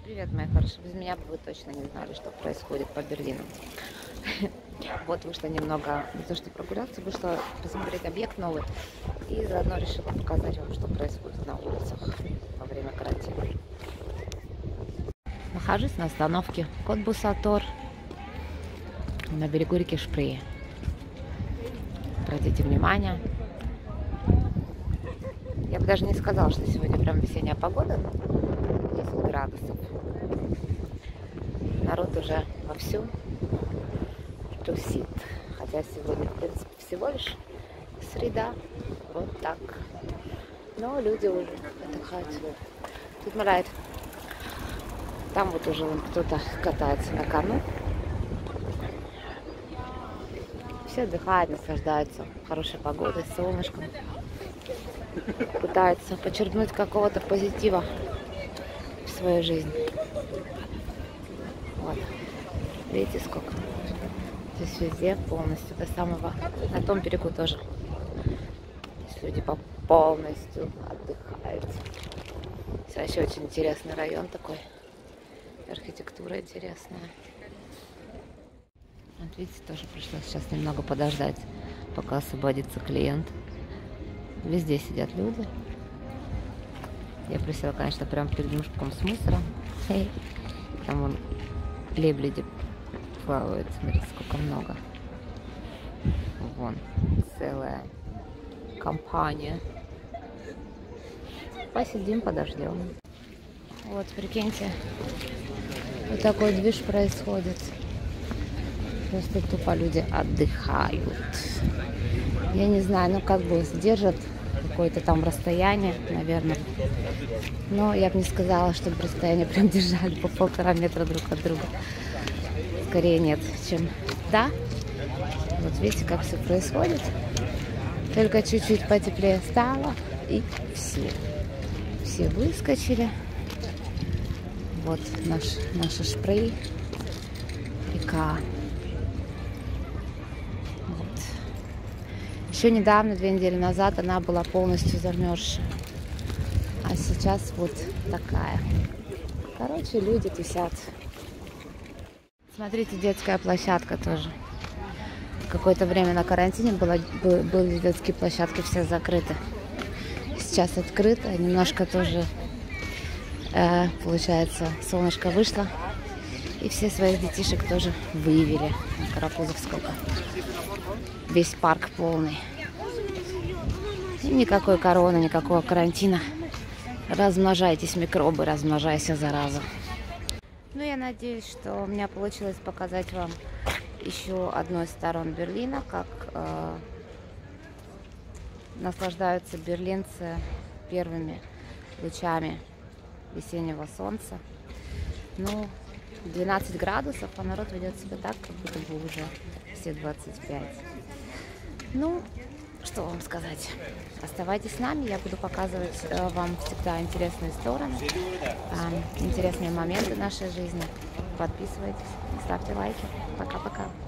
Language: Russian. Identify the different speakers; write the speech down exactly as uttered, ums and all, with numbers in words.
Speaker 1: Привет, мои хорошие. Без меня бы вы точно не знали, что происходит по Берлину. Вот вышла немного, не то что прогуляться, вышла посмотреть объект новый. И заодно решила показать вам, что происходит на улицах во время карантина. Нахожусь на остановке Котбуссатор на берегу реки Шпрее. Обратите внимание. Я бы даже не сказала, что сегодня прям весенняя погода. десять градусов. Народ уже вовсю тусит. Хотя сегодня, в принципе, всего лишь среда. Вот так. Но люди уже отдыхают. Тут морает. Там вот уже кто-то катается на кону. Все отдыхают, наслаждаются хорошей погодой, солнышком. Пытаются подчеркнуть какого-то позитива в свою жизнь. Вот. Видите, сколько? Здесь везде полностью до самого... На том берегу тоже. Здесь люди полностью отдыхают. Здесь вообще очень интересный район такой. Архитектура интересная. Вот видите, тоже пришлось сейчас немного подождать, пока освободится клиент. Везде сидят люди. Я присела, конечно, прямо перед мешком с мусором. Там вон лебеди плавают. Смотрите, сколько много. Вон целая компания. Посидим, подождем. Вот, прикиньте, вот такой движ происходит. Просто тупо люди отдыхают. Я не знаю, ну как бы сдержат какое-то там расстояние, наверное. Но я бы не сказала, чтобы расстояние прям держали по полтора метра друг от друга. Скорее нет, чем да. Вот видите, как все происходит. Только чуть-чуть потеплее стало, и все. Все выскочили. Вот наш, наша Шпрей. Река. Еще недавно, две недели назад, она была полностью замерзшая. А сейчас вот такая. Короче, люди тусят. Смотрите, детская площадка тоже. Какое-то время на карантине было, были детские площадки все закрыты. Сейчас открыто. Немножко тоже, э, получается, солнышко вышло. И все своих детишек тоже выявили. Карапузов сколько. Весь парк полный. И никакой короны, никакого карантина. Размножайтесь, микробы, размножайся, зараза. Ну, я надеюсь, что у меня получилось показать вам еще одной из сторон Берлина, как э, наслаждаются берлинцы первыми лучами весеннего солнца. Ну, двенадцать градусов, а народ ведет себя так, как будто бы уже все двадцать пять. Ну, что вам сказать? Оставайтесь с нами, я буду показывать э, вам всегда интересные стороны, э, интересные моменты нашей жизни. Подписывайтесь, ставьте лайки. Пока-пока.